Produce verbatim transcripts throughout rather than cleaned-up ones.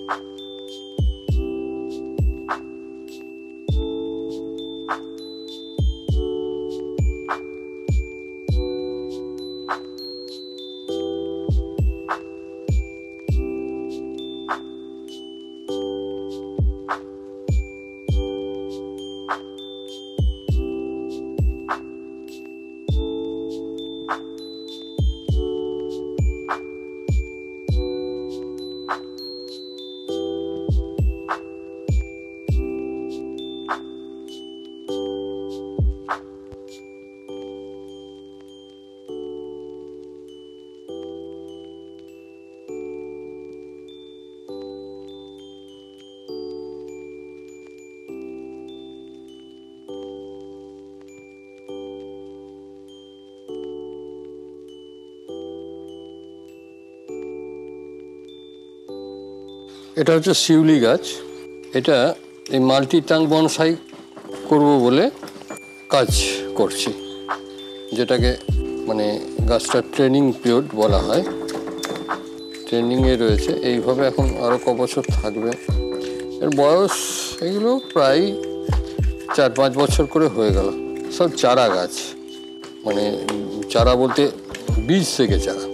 এটা হচ্ছে শিউলি গাছ। এটা এই মাল্টি টাং বনসাই করব বলে কাজ করছি, যেটাকে মানে গাছটা ট্রেনিং পিরিয়ড বলা হয়। ট্রেনিংয়ে রয়েছে এইভাবে, এখন আরও ক বছর থাকবে। এর বয়স এগুলো প্রায় চার পাঁচ বছর করে হয়ে গেল। সব চারা গাছ, মানে চারা বলতে বীজ থেকে চারা।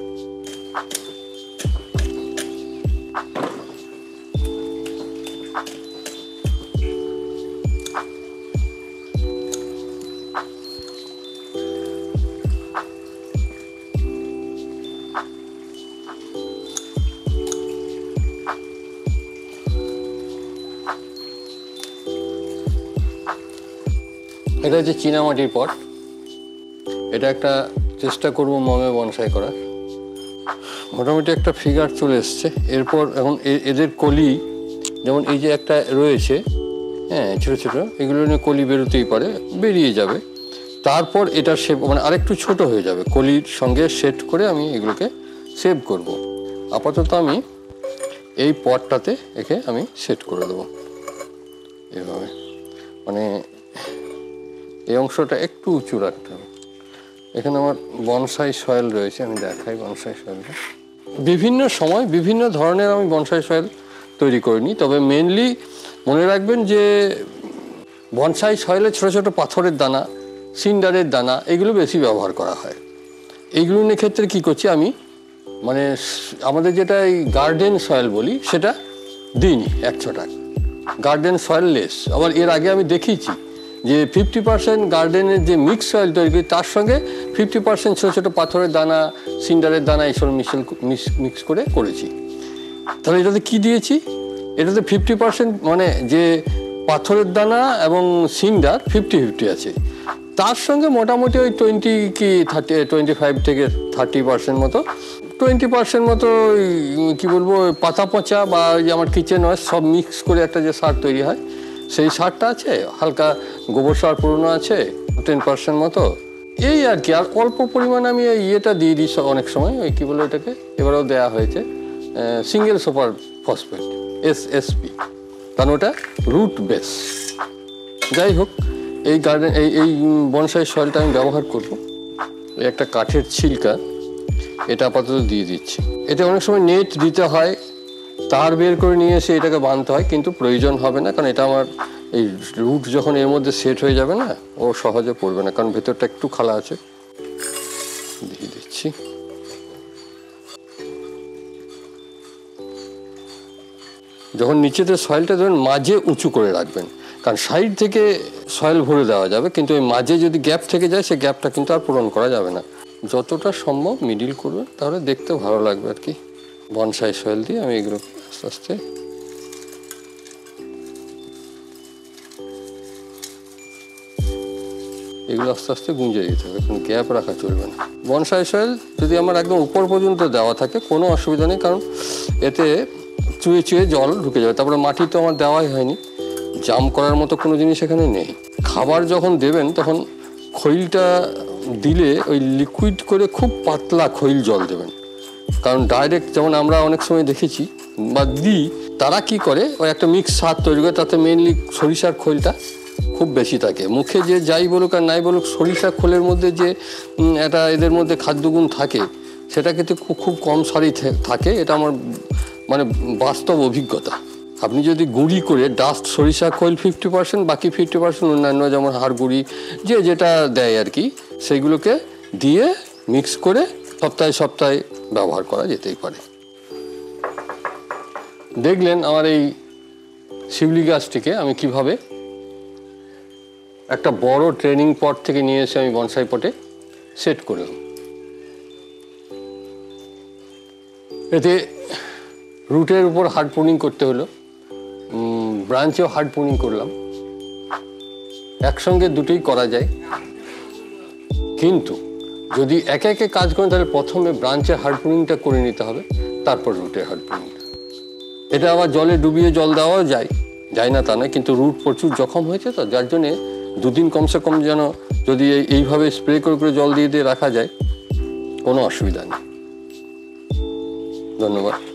এটা হচ্ছে চীনামাটির পট। এটা একটা চেষ্টা করব মমে বনসাই করার। মোটামুটি একটা ফিগার চলে এসছে। এরপর এখন এদের কলি, যেমন এই যে একটা রয়েছে, হ্যাঁ ছোটো ছোটো, এগুলো নিয়ে কলি বেরোতেই পারে, বেরিয়ে যাবে। তারপর এটা শেপ মানে আরেকটু ছোট হয়ে যাবে, কলির সঙ্গে সেট করে আমি এগুলোকে সেভ করব। আপাতত আমি এই পটটাতে একে আমি সেট করে দেবো এভাবে। মানে এই অংশটা একটু উঁচু রাখতে হবে। এখানে আমার বনসাই সয়েল রয়েছে, আমি দেখাই বনসাই সয়েলটা। বিভিন্ন সময় বিভিন্ন ধরনের আমি বনসাই সয়েল তৈরি করিনি, তবে মেনলি মনে রাখবেন যে বনসাই সয়েলে ছোটো ছোটো পাথরের দানা, সিন্ডারের দানা, এগুলো বেশি ব্যবহার করা হয়। এইগুলোর ক্ষেত্রে কী করছি আমি, মানে আমাদের যেটা এই গার্ডেন সয়েল বলি সেটা দিইনি এক ছটাক, গার্ডেন সয়েল লেস। আবার এর আগে আমি দেখিয়েছি যে ফিফটি পার্সেন্ট গার্ডেনের যে মিক্স সয়েল তৈরি করি, তার সঙ্গে ফিফটি পার্সেন্ট ছোটো ছোটো পাথরের দানা, সিন্ডারের দানা এইসব মিশেল মিক্স করে করেছি। তাহলে এটাতে কী দিয়েছি, এটাতে ফিফটি পার্সেন্ট মানে যে পাথরের দানা এবং সিন্ডার ফিফটি ফিফটি আছে, তার সঙ্গে মোটামুটি ওই টোয়েন্টি কি থার্টি টোয়েন্টি ফাইভ থেকে থার্টি পার্সেন্ট মতো টোয়েন্টি পার্সেন্ট মতো ওই কী বলবো পাতা পচা বা ওই যে আমার কিচেন ওয়েস্ট সব মিক্স করে একটা যে সার তৈরি হয়, সেই সারটা আছে। হালকা গোবর সার পুরনো আছে টেন পার্সেন্ট মতো, এই আর কি। আর অল্প পরিমাণে আমি এই ইয়েটা দিয়ে দিই অনেক সময়, ওই কী বলে ওটাকে, এবারেও দেওয়া হয়েছে single super phosphate S S P, কারণ ওটা রুট বেস। যাই হোক, এই গার্ডেন এই এই বনসাই সয়েলটা আমি ব্যবহার করব। এই একটা কাঠের ছিলকা, এটা আপাতত দিয়ে দিচ্ছি। এটা অনেক সময় নেট দিতে হয়, তার বের করে নিয়ে এসে এটাকে বাঁধতে হয়, কিন্তু প্রয়োজন হবে না, কারণ এটা আমার এই রুট যখন এর মধ্যে সেট হয়ে যাবে না, ও সহজে পড়বে না, কারণ ভেতরটা একটু খালা আছে। দিয়ে দিচ্ছি। যখন নিচেতে সয়েলটা ধরুন মাঝে উঁচু করে রাখবেন, কারণ সাইড থেকে সয়েল ভরে দেওয়া যাবে, কিন্তু ওই মাঝে যদি গ্যাপ থেকে যায় সেই গ্যাপটা কিন্তু আর পূরণ করা যাবে না। যতটা সম্ভব মিডিল করবে, তাহলে দেখতে ভালো লাগবে আর কি। বনসাই সয়েল দিয়ে আমি এগুলো আস্তে আস্তে এগুলো আস্তে আস্তে গুঁজে দিতে হবে, কোনো গ্যাপ রাখা চলবে না। বনসাই সয়েল যদি আমার একদম উপর পর্যন্ত দেওয়া থাকে কোনো অসুবিধা নেই, কারণ এতে চুয়ে চুয়ে জল ঢুকে যাবে। তারপরে মাটি তো আমার দেওয়াই হয়নি, জাম করার মতো কোনো জিনিস এখানে নেই। খাবার যখন দেবেন তখন খৈলটা দিলে ওই লিকুইড করে খুব পাতলা খৈল জল দেবেন, কারণ ডাইরেক্ট যেমন আমরা অনেক সময় দেখেছি বা দিই, তারা কি করে ওই একটা মিক্স সার তৈরি করে, তাতে মেনলি সরিষার খোলটা খুব বেশি থাকে। মুখে যে যাই বলুক আর নাই বলুক, সরিষা খোলের মধ্যে যে একটা এদের মধ্যে খাদ্যগুণ থাকে, সেটা কিন্তু খুব খুব কম সারই থাকে। এটা আমার মানে বাস্তব অভিজ্ঞতা। আপনি যদি গুঁড়ি করে ডাস্ট সরিষা খৈল ফিফটি পার্সেন্ট, বাকি ফিফটি পার্সেন্ট অন্যান্য যেমন হাড় গুঁড়ি যে যেটা দেয় আর কি, সেইগুলোকে দিয়ে মিক্স করে সপ্তাহে সপ্তাহে ব্যবহার করা যেতেই পারে। দেখলেন আমার এই শিউলি গাছটিকে আমি কিভাবে একটা বড় ট্রেনিং পট থেকে নিয়ে এসে আমি বনসাই পটে সেট করলাম। এতে রুটের উপর হার্ড প্রুনিং করতে হলো, ব্রাঞ্চেও হার্ড প্রুনিং করলাম, একসঙ্গে দুটোই করা যায়। কিন্তু যদি একে একে কাজ করেন তাহলে প্রথমে ব্রাঞ্চের হার্ড প্রুনিংটা করে নিতে হবে, তারপর রুটের হার্ড প্রুনিংটা। এটা আবার জলে ডুবিয়ে জল দেওয়াও যায়, যায় না তা নয়, কিন্তু রুট প্রচুর জখম হয়েছে তো, যার জন্যে দুদিন কমসে কম যেন যদি এইভাবে স্প্রে করে করে জল দিয়ে দিয়ে রাখা যায়, কোনো অসুবিধা নেই। ধন্যবাদ।